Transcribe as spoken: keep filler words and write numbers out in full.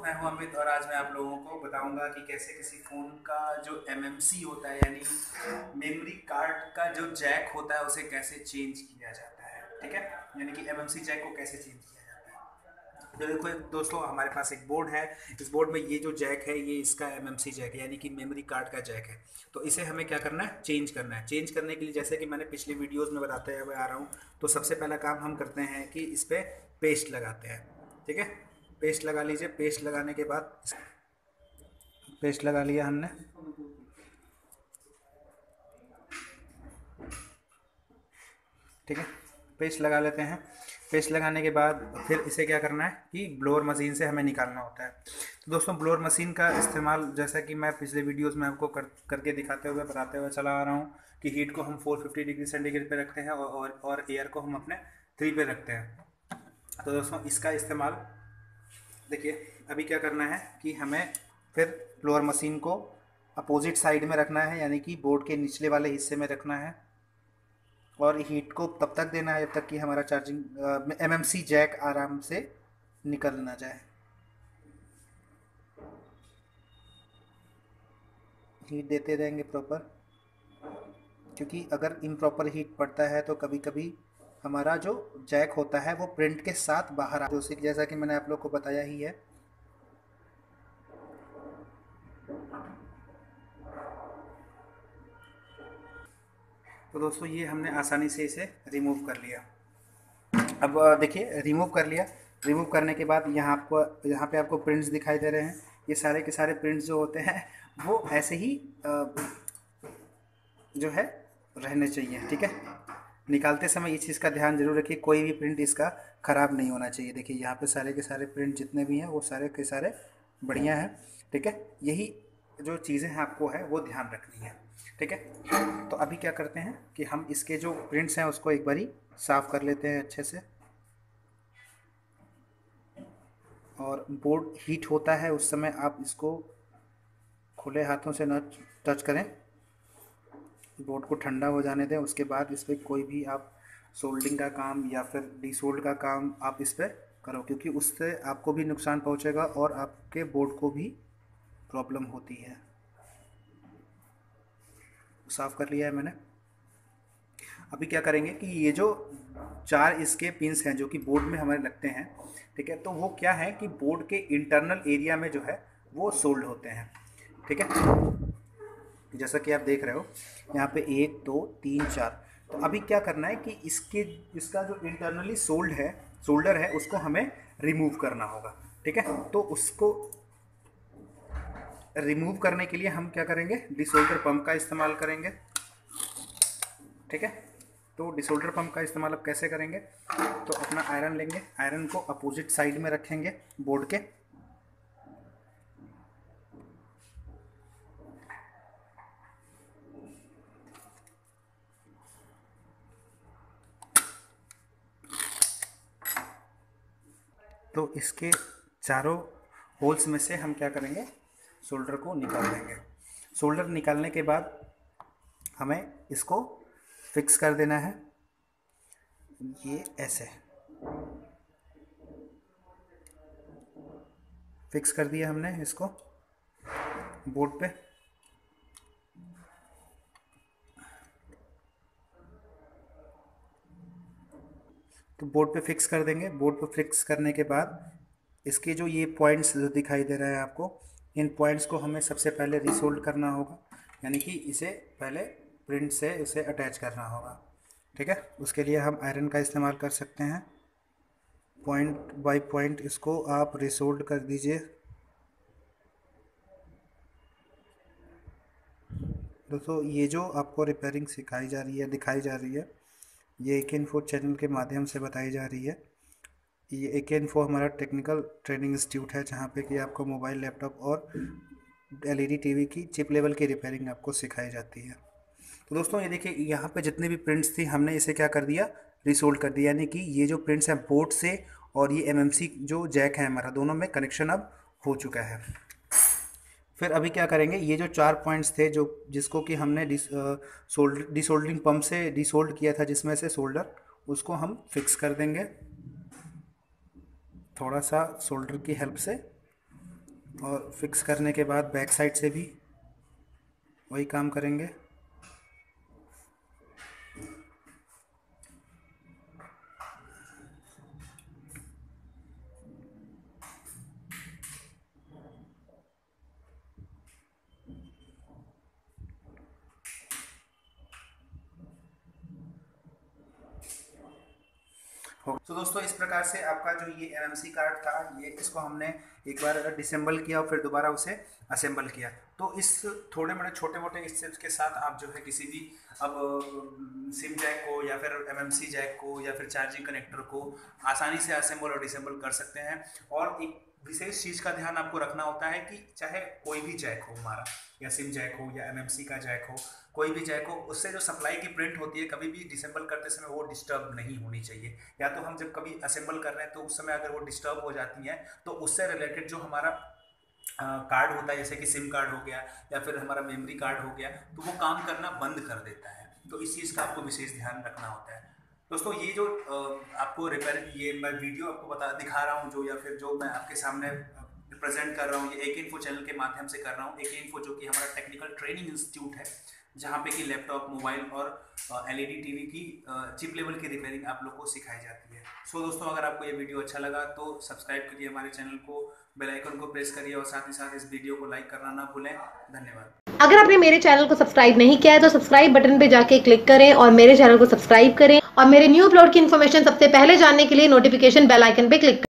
मैं हूं अमित और आज मैं आप लोगों को बताऊंगा कि कैसे किसी फ़ोन का जो एम एम सी होता है यानी मेमोरी कार्ड का जो जैक होता है उसे कैसे चेंज किया जाता है। ठीक है, यानी कि एम एम सी जैक को कैसे चेंज किया जाता है। तो देखो एक दोस्तों, हमारे पास एक बोर्ड है। इस बोर्ड में ये जो जैक है ये इसका एम एम सी जैक है, यानी कि मेमोरी कार्ड का जैक है। तो इसे हमें क्या करना है, चेंज करना है। चेंज करने के लिए जैसे कि मैंने पिछली वीडियोज़ में बताते हुए आ रहा हूँ, तो सबसे पहला काम हम करते हैं कि इस पर पेस्ट लगाते हैं। ठीक है, पेस्ट लगा लीजिए। पेस्ट लगाने के बाद पेस्ट लगा लिया हमने। ठीक है, पेस्ट लगा लेते हैं। पेस्ट लगाने के बाद फिर इसे क्या करना है कि ब्लोअर मशीन से हमें निकालना होता है। तो दोस्तों, ब्लोअर मशीन का इस्तेमाल जैसा कि मैं पिछले वीडियोस में आपको कर करके दिखाते हुए बताते हुए चला आ रहा हूँ कि हीट को हम चार सौ पचास डिग्री सेंटीग्रेड पे रखते हैं और और, और एयर को हम अपने थ्री पे रखते हैं। तो दोस्तों, इसका इस्तेमाल देखिए अभी क्या करना है कि हमें फिर ब्लोअर मशीन को अपोजिट साइड में रखना है, यानी कि बोर्ड के निचले वाले हिस्से में रखना है और हीट को तब तक देना है जब तक कि हमारा charging M M C jack आराम से निकल ना जाए। हीट देते रहेंगे प्रॉपर, क्योंकि अगर इम्प्रॉपर हीट पड़ता है तो कभी कभी हमारा जो जैक होता है वो प्रिंट के साथ बाहर आ, जो जैसा कि मैंने आप लोग को बताया ही है। तो दोस्तों, ये हमने आसानी से इसे रिमूव कर लिया। अब देखिए, रिमूव कर लिया। रिमूव करने के बाद यहाँ आपको यहाँ पे आपको प्रिंट्स दिखाई दे रहे हैं। ये सारे के सारे प्रिंट्स जो होते हैं वो ऐसे ही जो है रहने चाहिए। ठीक है, निकालते समय इस चीज़ का ध्यान जरूर रखिए, कोई भी प्रिंट इसका ख़राब नहीं होना चाहिए। देखिए यहाँ पे सारे के सारे प्रिंट जितने भी हैं वो सारे के सारे बढ़िया हैं। ठीक है, यही जो चीज़ें हैं आपको है वो ध्यान रखनी है। ठीक है, तो अभी क्या करते हैं कि हम इसके जो प्रिंट्स हैं उसको एक बारी साफ़ कर लेते हैं अच्छे से। और बोर्ड हीट होता है उस समय आप इसको खुले हाथों से न टच करें, बोर्ड को ठंडा हो जाने दें। उसके बाद इस पर कोई भी आप सोल्डिंग का काम या फिर डीसोल्ड का काम आप इस पर करो, क्योंकि उससे आपको भी नुकसान पहुंचेगा और आपके बोर्ड को भी प्रॉब्लम होती है। साफ़ कर लिया है मैंने। अभी क्या करेंगे कि ये जो चार इसके पिंस हैं जो कि बोर्ड में हमारे लगते हैं, ठीक है, तो वो क्या है कि बोर्ड के इंटरनल एरिया में जो है वो सोल्ड होते हैं। ठीक है, जैसा कि आप देख रहे हो यहाँ पे एक दो तीन चार। तो अभी क्या करना है कि इसके इसका जो इंटरनली सोल्ड है सोल्डर है उसको हमें रिमूव करना होगा। ठीक है, तो उसको रिमूव करने के लिए हम क्या करेंगे, डिसोल्डर पंप का इस्तेमाल करेंगे। ठीक है, तो डिसोल्डर पंप का इस्तेमाल अब कैसे करेंगे, तो अपना आयरन लेंगे, आयरन को अपोजिट साइड में रखेंगे बोर्ड के। तो इसके चारों होल्स में से हम क्या करेंगे, सोल्डर को निकाल देंगे। सोल्डर निकालने के बाद हमें इसको फिक्स कर देना है, ये ऐसे फिक्स कर दिया हमने इसको बोर्ड पे। तो बोर्ड पे फिक्स कर देंगे। बोर्ड पे फिक्स करने के बाद इसके जो ये पॉइंट्स जो दिखाई दे रहे हैं आपको, इन पॉइंट्स को हमें सबसे पहले रिसोल्ड करना होगा, यानी कि इसे पहले प्रिंट से उसे अटैच करना होगा। ठीक है, उसके लिए हम आयरन का इस्तेमाल कर सकते हैं। पॉइंट बाय पॉइंट इसको आप रिसोल्ड कर दीजिए। दोस्तों, ये जो आपको रिपेयरिंग सिखाई जा रही है दिखाई जा रही है, ये एक इन्फो चैनल के माध्यम से बताई जा रही है। ये एक इन्फो हमारा टेक्निकल ट्रेनिंग इंस्टीट्यूट है, जहाँ पे कि आपको मोबाइल, लैपटॉप और एलईडी टीवी की चिप लेवल की रिपेयरिंग आपको सिखाई जाती है। तो दोस्तों, ये देखिए यहाँ पे जितने भी प्रिंट्स थी हमने इसे क्या कर दिया, रिसोल्ड कर दिया, यानी कि ये जो प्रिंट्स हैं बोर्ड से और ये एमएमसी जो जैक है हमारा, दोनों में कनेक्शन अब हो चुका है। फिर अभी क्या करेंगे, ये जो चार पॉइंट्स थे जो जिसको कि हमने डिस सोल्ड डिसोल्डरिंग पंप से डिसोल्ड किया था जिसमें से सोल्डर, उसको हम फिक्स कर देंगे थोड़ा सा सोल्डर की हेल्प से। और फिक्स करने के बाद बैक साइड से भी वही काम करेंगे। तो दोस्तों इस प्रकार से आपका जो ये एमएमसी कार्ड था, ये इसको हमने एक बार डिसेंबल किया और फिर दोबारा उसे असेंबल किया। तो इस थोड़े मोटे छोटे मोटे स्टेप्स के साथ आप जो है किसी भी अब सिम जैक को या फिर एमएमसी जैक को या फिर चार्जिंग कनेक्टर को आसानी से असेंबल और डिसेंबल कर सकते हैं। और एक विशेष चीज़ का ध्यान आपको रखना होता है कि चाहे कोई भी जैक हो हमारा, या सिम जैक हो या एमएमसी का जैक हो, कोई भी जैक हो, उससे जो सप्लाई की प्रिंट होती है कभी भी डिसेंबल करते समय वो डिस्टर्ब नहीं होनी चाहिए। या तो हम जब कभी असेंबल कर रहे हैं तो उस समय अगर वो डिस्टर्ब हो जाती हैं तो उससे रिलेटेड जो हमारा कार्ड होता है, जैसे कि सिम कार्ड हो गया या फिर हमारा मेमोरी कार्ड हो गया, तो वो काम करना बंद कर देता है। तो इस चीज़ का आपको विशेष ध्यान रखना होता है। दोस्तों ये जो आपको रिपेयर, ये मैं वीडियो आपको बता दिखा रहा हूँ जो, या फिर जो मैं आपके सामने प्रेजेंट कर रहा हूँ, ये एक इन्फो चैनल के माध्यम से कर रहा हूँ। एक इन्फो जो कि हमारा टेक्निकल ट्रेनिंग इंस्टीट्यूट है, जहाँ पे कि लैपटॉप, मोबाइल और एलईडी टीवी की चिप लेवल की रिपेयरिंग आप लोग को सिखाई जाती है। सो दोस्तों अगर आपको ये वीडियो अच्छा लगा तो सब्सक्राइब करिए हमारे चैनल को, बेल आइकन को प्रेस करिए और साथ ही साथ इस वीडियो को लाइक करना ना भूलें। धन्यवाद। अगर आपने मेरे चैनल को सब्सक्राइब नहीं किया है तो सब्सक्राइब बटन पे जाके क्लिक करें और मेरे चैनल को सब्सक्राइब करें, और मेरे न्यू अपलोड की इन्फॉर्मेशन सबसे पहले जानने के लिए नोटिफिकेशन बेल आइकन पे क्लिक करें।